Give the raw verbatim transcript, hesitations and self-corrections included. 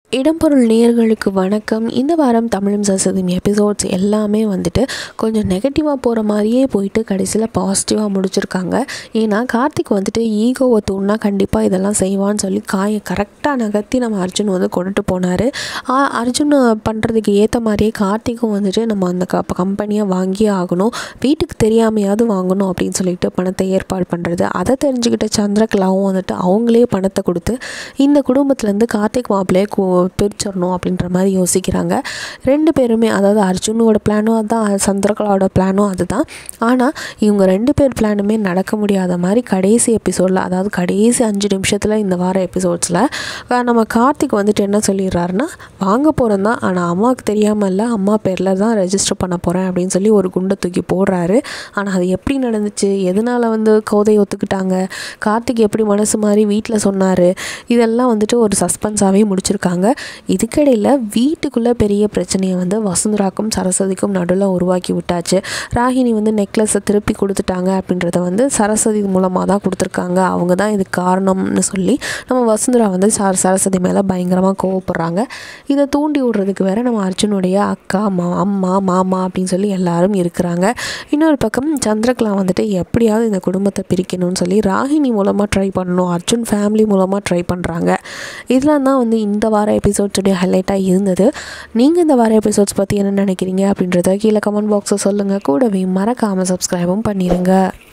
இடம்பொருள் நேயர்களுக்கு வணக்கம். இந்த வாரம் தமிழும் சரஸ்வதியும் எபிசோட்ஸ் எல்லாமே வந்துட்டு கொஞ்சம் நெகட்டிவாக போகிற மாதிரியே போயிட்டு கடைசியில் பாசிட்டிவாக முடிச்சிருக்காங்க. ஏன்னா கார்த்திக் வந்துட்டு ஈகோவை தூண்டினா கண்டிப்பாக இதெல்லாம் செய்வான்னு சொல்லி காயை கரெக்டாக நகர்த்தி நம்ம அர்ஜுன் வந்து கொண்டுட்டு போனார். அர்ஜுன் பண்ணுறதுக்கு ஏற்ற மாதிரியே கார்த்திக்கும் வந்துட்டு நம்ம அந்த க கம்பெனியை வாங்கியே ஆகணும், வீட்டுக்கு தெரியாமையாவது வாங்கணும் அப்படின்னு சொல்லிட்டு பணத்தை ஏற்பாடு பண்ணுறது. அதை தெரிஞ்சுக்கிட்ட சந்திரகலாவும் வந்துட்டு அவங்களே பணத்தை கொடுத்து இந்த குடும்பத்துலேருந்து கார்த்திக் மாப்பிள்ளையை பிரிச்சிடணும் அப்படின்ற மாதிரி யோசிக்கிறாங்க. ரெண்டு பேருமே, அதாவது அர்ஜுனோட பிளானும் அதுதான், சந்திரகலாவோட பிளானும் அதுதான். ஆனால் இவங்க ரெண்டு பேர் பிளானுமே நடக்க முடியாத மாதிரி கடைசி எபிசோடில், அதாவது கடைசி அஞ்சு நிமிஷத்தில் இந்த வார எபிசோட்ஸில் நம்ம கார்த்திக் வந்துட்டு என்ன சொல்லிடுறாருன்னா, வாங்க போகிறோம் தான், ஆனால் அம்மாவுக்கு தெரியாமல் இல்லை, அம்மா பேரில் தான் ரெஜிஸ்டர் பண்ண போகிறேன் அப்படின்னு சொல்லி ஒரு குண்டை தூக்கி போடுறாரு. ஆனால் அது எப்படி நடந்துச்சு, எதனால் வந்து கோதை ஒத்துக்கிட்டாங்க, கார்த்திக் எப்படி மனசு மாதிரி வீட்டில் சொன்னார், இதெல்லாம் வந்துட்டு ஒரு சஸ்பென்ஸாகவே முடிச்சிருக்காங்க. இதுக்கிடையில் வீட்டுக்குள்ளே பெரிய பிரச்சனையை வந்து வசுந்தராக்கும் சரஸ்வதிக்கும் நடுவில் உருவாக்கி விட்டாச்சு. ராகினி வந்து நெக்லஸை திருப்பி கொடுத்துட்டாங்க அப்படின்றத வந்து சரஸ்வதி மூலமாக தான் கொடுத்துருக்காங்க, அவங்க தான் இதுக்கு காரணம்னு சொல்லி நம்ம வசுந்தரா வந்து ச சரஸ்வதி மேலே பயங்கரமாக கோவப்படுறாங்க. இதை தூண்டி விடுறதுக்கு வேறு நம்ம அர்ஜுனுடைய அக்கா, மா அம்மா, மாமா அப்படின்னு சொல்லி எல்லாரும் இருக்கிறாங்க. இன்னொரு பக்கம் சந்திரகலா வந்துட்டு எப்படியாவது இந்த குடும்பத்தை பிரிக்கணும்னு சொல்லி ராகினி மூலமாக ட்ரை பண்ணணும், அர்ஜுன் ஃபேமிலி மூலமாக ட்ரை பண்ணுறாங்க. இதெல்லாம் தான் வந்து இந்த வார எபிசோட்ஸுடைய ஹைலைட்டாக இருந்தது. நீங்கள் இந்த வார எபிசோட்ஸ் பற்றி என்ன நினைக்கிறீங்க அப்படின்றத கீழே கமெண்ட் பாக்ஸை சொல்லுங்கள். கூடவே மறக்காமல் சப்ஸ்கிரைபும் பண்ணிடுங்க.